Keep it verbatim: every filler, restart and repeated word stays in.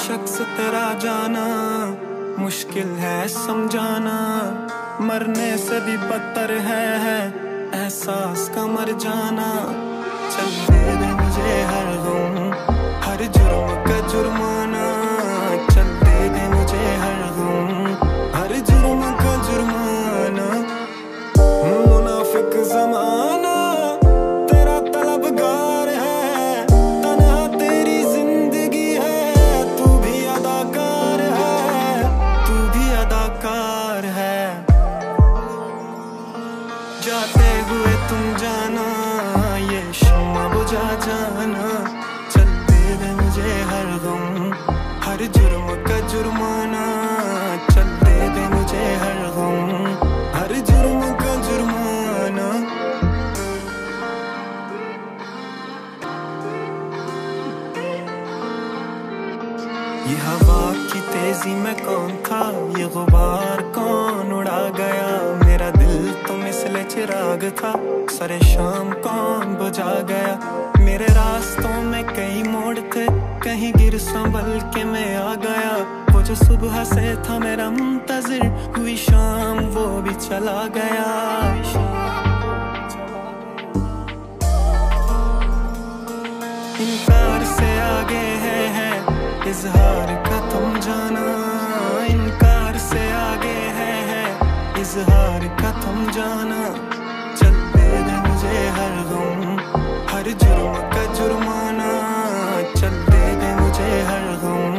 शख्स तेरा जाना मुश्किल है समझाना, मरने से भी बदतर है, है एहसास का मर जाना। चल दे दे मुझे हर गम, हर जुर्म का जुर्माना, चल दे दे मुझे हर गम, हर जुर्म का जुर्माना। मुनाफिक ज़माना तेरा तलबगार है, तन्हा तेरी जिंदगी है, तू भी अदाकार है, तू भी अदाकार है। जाते हुए तुम जाना ये शम्मा बुझा जाना, चल दे दे मुझे हर गम, हर जुर्म का जुर्माना, चल दे दे मुझे हर गम, हर जुर्म का जुर्माना। ये हवा की तेजी में कौन था, ये गुबार कौन उड़ा गया, मेरा दिल तो मिसले चिराग था, सरे शाम कौन बुझा गया। मेरे रास्तों में कई मोड़ थे, कहीं गिर संभल के मैं आ गया, वो जो सुबह से था मेरा मुंतजिर, हुई शाम वो भी चला गया। इनकार से आगे है, है इजहार का तुम जाना, इनकार से आगे है, है इजहार का तुम जाना। चल दे दे मुझे हर गम, हर जुर्म का जुर्माना, चल दे दे मुझे हर गम,